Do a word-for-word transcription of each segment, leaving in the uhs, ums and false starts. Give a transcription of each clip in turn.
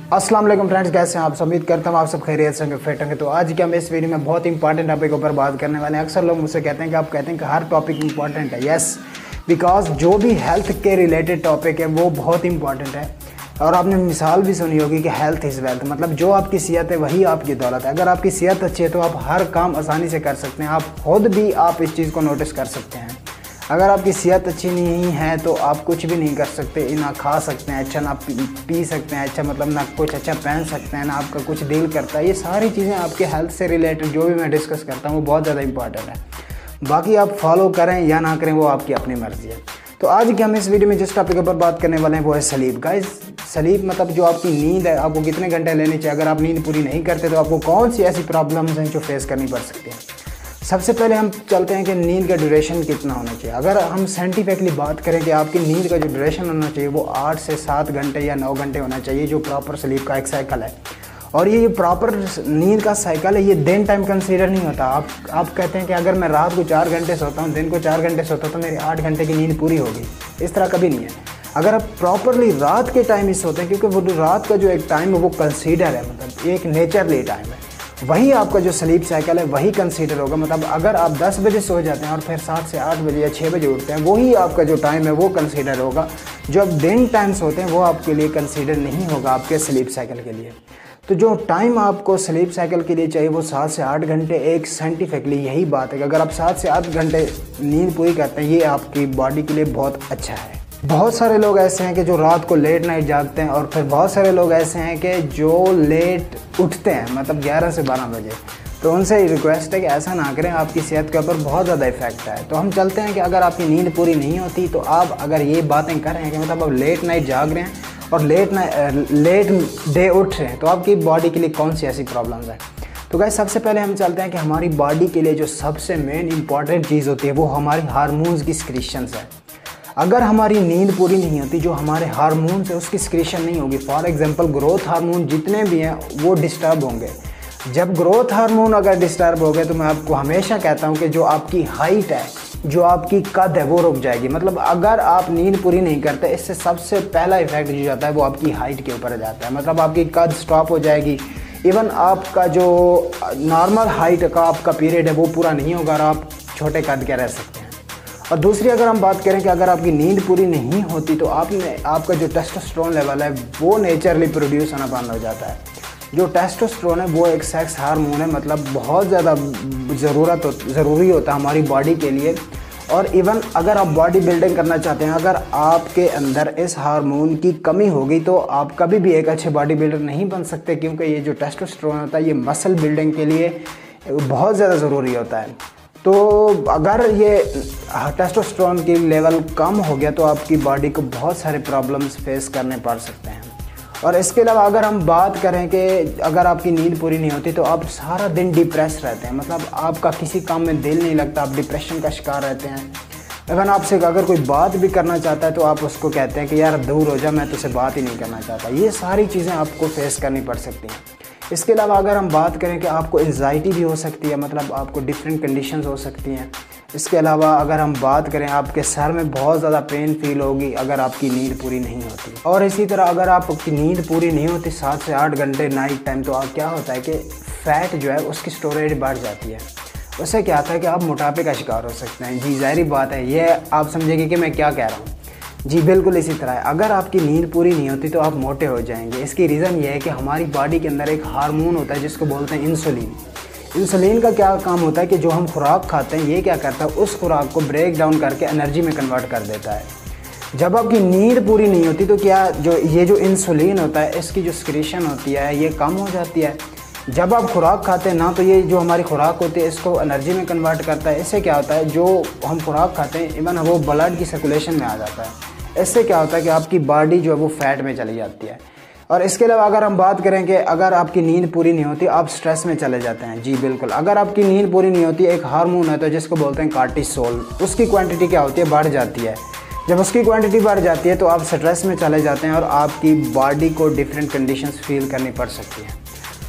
अस्सलाम वालेकुम फ्रेंड्स, कैसे हैं आप? उम्मीद करता हूँ आप सब खैरियत से होंगे, फिट होंगे। तो आज की हम इस वीडियो में बहुत इंपॉर्टेंट टॉपिक के ऊपर बात करने वाले हैं। अक्सर लोग मुझसे कहते हैं कि आप कहते हैं कि हर टॉपिक इंपॉर्टेंट है। यस, बिकॉज जो भी हेल्थ के रिलेटेड टॉपिक है वो बहुत इंपॉर्टेंट है। और आपने मिसाल भी सुनी होगी कि हेल्थ इज़ वेल्थ, मतलब जो आपकी सेहत है वही आपकी दौलत है। अगर आपकी सेहत अच्छी है तो आप हर काम आसानी से कर सकते हैं। आप खुद भी आप इस चीज़ को नोटिस कर सकते हैं। अगर आपकी सेहत अच्छी नहीं है तो आप कुछ भी नहीं कर सकते, ना खा सकते हैं अच्छा, ना पी, पी सकते हैं अच्छा, मतलब ना कुछ अच्छा पहन सकते हैं, ना आपका कुछ दिल करता है। ये सारी चीज़ें आपके हेल्थ से रिलेटेड जो भी मैं डिस्कस करता हूँ वो बहुत ज़्यादा इंपॉर्टेंट है। बाकी आप फॉलो करें या ना करें वो आपकी अपनी मर्ज़ी है। तो आज की हम इस वीडियो में जिस टॉपिक के ऊपर बात करने वाले हैं वो है स्लीप। गाइस, स्लीप मतलब जो आपकी नींद है, आपको कितने घंटे लेनी चाहिए। अगर आप नींद पूरी नहीं करते तो आपको कौन सी ऐसी प्रॉब्लम्स हैं जो फेस करनी पड़ सकती हैं। सबसे पहले हम चलते हैं कि नींद का ड्यूरेशन कितना होना चाहिए। अगर हम साइंटिफिकली बात करें कि आपकी नींद का जो ड्यूरेशन होना चाहिए वो आठ से सात घंटे या नौ घंटे होना चाहिए, जो प्रॉपर स्लीप का एक साइकिल है। और ये प्रॉपर नींद का साइकिल है, ये दिन टाइम कंसीडर नहीं होता। आप आप कहते हैं कि अगर मैं रात को चार घंटे सोता हूँ, दिन को चार घंटे सोता हूँ तो मेरी आठ घंटे की नींद पूरी होगी, इस तरह कभी नहीं है। अगर आप प्रॉपरली रात के टाइम ही सोते हैं, क्योंकि वो रात का जो एक टाइम है वो कंसीडर है, मतलब एक नेचरली टाइम है, वही आपका जो स्लीप साइकिल है वही कंसीडर होगा। मतलब अगर आप दस बजे सो जाते हैं और फिर सात से आठ बजे या छः बजे उठते हैं, वही आपका जो टाइम है वो कंसीडर होगा। जो आप दिन टाइम सोते हैं वो आपके लिए कंसीडर नहीं होगा आपके स्लीप साइकिल के लिए। तो जो टाइम आपको स्लीप साइकिल के लिए चाहिए वो सात से आठ घंटे, एक साइंटिफिकली यही बात है कि अगर आप सात से आठ घंटे नींद पूरी करते हैं ये आपकी बॉडी के लिए बहुत अच्छा है। बहुत सारे लोग ऐसे हैं कि जो रात को लेट नाइट जागते हैं, और फिर बहुत सारे लोग ऐसे हैं कि जो लेट उठते हैं, मतलब ग्यारह से बारह बजे। तो उनसे रिक्वेस्ट है कि ऐसा ना करें, आपकी सेहत के ऊपर बहुत ज़्यादा इफेक्ट है। तो हम चलते हैं कि अगर आपकी नींद पूरी नहीं होती तो आप अगर ये बातें कर रहे हैं कि मतलब आप लेट नाइट जाग रहे हैं और लेट नाइट लेट डे उठ रहे हैं, तो आपकी बॉडी के लिए कौन सी ऐसी प्रॉब्लम्स है। तो गाइस, सबसे पहले हम चलते हैं कि हमारी बॉडी के लिए जो सबसे मेन इंपॉर्टेंट चीज़ होती है वो हमारी हार्मोन्स की सिक्रीशंस है। अगर हमारी नींद पूरी नहीं होती, जो हमारे हार्मोन्स है उसकी सिक्रीशन नहीं होगी। फॉर एग्जांपल ग्रोथ हार्मोन जितने भी हैं वो डिस्टर्ब होंगे। जब ग्रोथ हार्मोन अगर डिस्टर्ब हो गए तो मैं आपको हमेशा कहता हूं कि जो आपकी हाइट है, जो आपकी कद है वो रुक जाएगी। मतलब अगर आप नींद पूरी नहीं करते, इससे सबसे पहला इफेक्ट जो जाता है वो आपकी हाइट के ऊपर जाता है। मतलब आपकी कद स्टॉप हो जाएगी। इवन आपका जो नॉर्मल हाइट का आपका पीरियड है वो पूरा नहीं होगा और आप छोटे कद के रह सकते हैं। और दूसरी अगर हम बात करें कि अगर आपकी नींद पूरी नहीं होती तो आपने आपका जो टेस्टोस्टेरोन लेवल है वो नेचुरली प्रोड्यूस होना बंद हो जाता है। जो टेस्टोस्टेरोन है वो एक सेक्स हार्मोन है, मतलब बहुत ज़्यादा ज़रूरत हो ज़रूरी होता है हमारी बॉडी के लिए। और इवन अगर आप बॉडी बिल्डिंग करना चाहते हैं, अगर आपके अंदर इस हार्मोन की कमी होगी तो आप कभी भी एक अच्छे बॉडी बिल्डर नहीं बन सकते, क्योंकि ये जो टेस्टोस्टेरोन होता है ये मसल बिल्डिंग के लिए बहुत ज़्यादा ज़रूरी होता है। तो अगर ये टेस्टोस्टेरोन की लेवल कम हो गया तो आपकी बॉडी को बहुत सारे प्रॉब्लम्स फेस करने पड़ सकते हैं। और इसके अलावा अगर हम बात करें कि अगर आपकी नींद पूरी नहीं होती तो आप सारा दिन डिप्रेस रहते हैं, मतलब आपका किसी काम में दिल नहीं लगता, आप डिप्रेशन का शिकार रहते हैं। इवन आपसे अगर कोई बात भी करना चाहता है तो आप उसको कहते हैं कि यार दूर हो जा, मैं तुझसे बात ही नहीं करना चाहता। ये सारी चीज़ें आपको फेस करनी पड़ सकती हैं। इसके अलावा अगर हम बात करें कि आपको एंजाइटी भी हो सकती है, मतलब आपको डिफरेंट कंडीशंस हो सकती हैं। इसके अलावा अगर हम बात करें आपके सर में बहुत ज़्यादा पेन फील होगी अगर आपकी नींद पूरी नहीं होती। और इसी तरह अगर आपकी नींद पूरी नहीं होती सात से आठ घंटे नाइट टाइम, तो आप क्या होता है कि फ़ैट जो है उसकी स्टोरेज बढ़ जाती है। उससे क्या होता है कि आप मोटापे का शिकार हो सकते हैं। जी ज़ाहिर बात है, ये आप समझेंगे कि मैं क्या कह रहा हूँ। जी बिल्कुल इसी तरह है। अगर आपकी नींद पूरी नहीं होती तो आप मोटे हो जाएंगे। इसकी रीज़न ये है कि हमारी बॉडी के अंदर एक हार्मोन होता है जिसको बोलते हैं इंसुलिन। इंसुलिन का क्या काम होता है कि जो हम खुराक खाते हैं ये क्या करता है, उस खुराक को ब्रेक डाउन करके एनर्जी में कन्वर्ट कर देता है। जब आपकी नींद पूरी नहीं होती तो क्या जो ये जो इंसुलिन होता है इसकी जो सिक्रीशन होती है ये कम हो जाती है। जब आप खुराक खाते हैं ना तो ये जो हमारी खुराक होती है इसको एनर्जी में कन्वर्ट करता है। इससे क्या होता है, जो हम खुराक खाते हैं इवन वो ब्लड की सर्कुलेशन में आ जाता है। इससे क्या होता है कि आपकी बॉडी जो है वो फैट में चली जाती है। और इसके अलावा अगर हम बात करें कि अगर आपकी नींद पूरी नहीं होती आप स्ट्रेस में चले जाते हैं। जी बिल्कुल, अगर आपकी नींद पूरी नहीं होती, एक हार्मोन है तो जिसको बोलते हैं कार्टिसोल, उसकी क्वांटिटी क्या होती है, बढ़ जाती है। जब उसकी क्वांटिटी बढ़ जाती है तो आप स्ट्रेस में चले जाते हैं और आपकी बॉडी को डिफरेंट कंडीशंस फील करनी पड़ सकती हैं।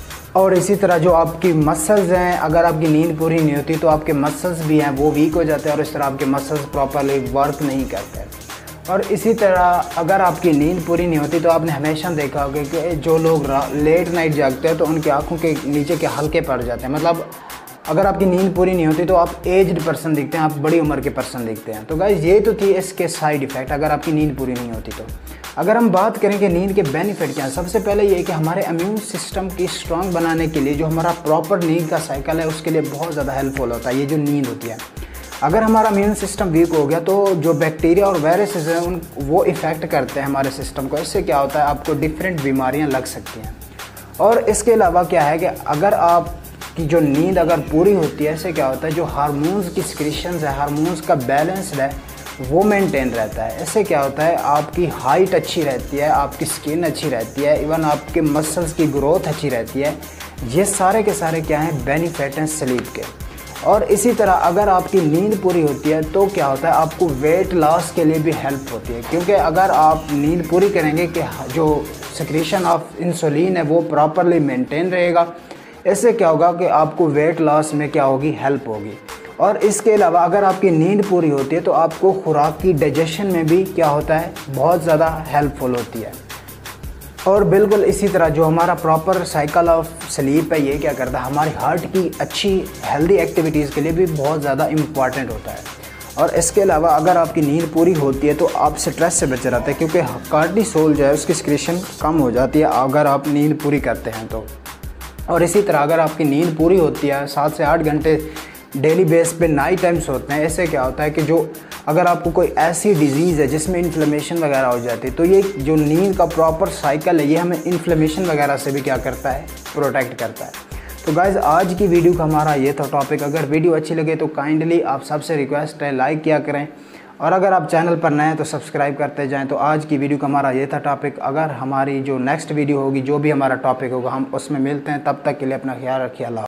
और इसी तरह जो आपकी मसल्स हैं, अगर आपकी नींद पूरी नहीं होती तो आपके मसल्स भी हैं वो वीक हो जाते हैं और इस तरह आपके मसल्स प्रॉपरली वर्क नहीं करते। और इसी तरह अगर आपकी नींद पूरी नहीं होती तो आपने हमेशा देखा होगा कि जो लोग लेट नाइट जागते हैं तो उनकी आंखों के नीचे के हल्के पड़ जाते हैं। मतलब अगर आपकी नींद पूरी नहीं होती तो आप एज्ड पर्सन दिखते हैं, आप बड़ी उम्र के पर्सन दिखते हैं। तो गाइस ये तो थी इसके साइड इफ़ेक्ट अगर आपकी नींद पूरी नहीं होती तो। अगर हम बात करें कि नींद के बेनिफिट क्या हैं, सबसे पहले ये कि हमारे इम्यून सिस्टम की स्ट्रांग बनाने के लिए जो हमारा प्रॉपर नींद का साइकिल है उसके लिए बहुत ज़्यादा हेल्पफुल होता है ये जो नींद होती है। अगर हमारा इम्यून सिस्टम वीक हो गया तो जो बैक्टीरिया और वायरसेस हैं उन वो इफ़ेक्ट करते हैं हमारे सिस्टम को। इससे क्या होता है, आपको डिफरेंट बीमारियां लग सकती हैं। और इसके अलावा क्या है कि अगर आपकी जो नींद अगर पूरी होती है, इससे क्या होता है जो हार्मोन्स की सिक्रीशंस है, हार्मोन्स का बैलेंस है वो मेंटेन रहता है। इससे क्या होता है आपकी हाइट अच्छी रहती है, आपकी स्किन अच्छी रहती है, इवन आपके मसल्स की ग्रोथ अच्छी रहती है। ये सारे के सारे क्या हैं बेनिफिट हैं स्लीप के। और इसी तरह अगर आपकी नींद पूरी होती है तो क्या होता है आपको वेट लॉस के लिए भी हेल्प होती है, क्योंकि अगर आप नींद पूरी करेंगे कि जो सिक्रीशन ऑफ इंसुलिन है वो प्रॉपरली मेंटेन रहेगा। इससे क्या होगा कि आपको वेट लॉस में क्या होगी हेल्प होगी। और इसके अलावा अगर आपकी नींद पूरी होती है तो आपको खुराक की डाइजेशन में भी क्या होता है बहुत ज़्यादा हेल्पफुल होती है। और बिल्कुल इसी तरह जो हमारा प्रॉपर साइकिल ऑफ स्लीप है ये क्या करता है हमारी हार्ट की अच्छी हेल्दी एक्टिविटीज़ के लिए भी बहुत ज़्यादा इम्पॉर्टेंट होता है। और इसके अलावा अगर आपकी नींद पूरी होती है तो आप स्ट्रेस से बचे रहते हैं, क्योंकि कार्टिसोल जो है उसकी सिक्रीशन कम हो जाती है अगर आप नींद पूरी करते हैं तो। और इसी तरह अगर आपकी नींद पूरी होती है सात से आठ घंटे डेली बेस पे नाइट टाइम्स होते हैं, इससे क्या होता है कि जो अगर आपको कोई ऐसी डिजीज़ है जिसमें इन्फ्लेमेशन वगैरह हो जाती है तो ये जो नींद का प्रॉपर साइकिल है ये हमें इन्फ्लेमेशन वगैरह से भी क्या करता है प्रोटेक्ट करता है। तो गाइज़ आज की वीडियो का हमारा ये था टॉपिक। अगर वीडियो अच्छी लगे तो काइंडली आप सबसे रिक्वेस्ट है लाइक किया करें, और अगर आप चैनल पर नए हैं तो सब्सक्राइब करते जाएँ। तो आज की वीडियो का हमारा ये था टॉपिक। अगर हमारी जो नेक्स्ट वीडियो होगी जो भी हमारा टॉपिक होगा हम उसमें मिलते हैं, तब तक के लिए अपना ख्याल रखिए। अल्लाह।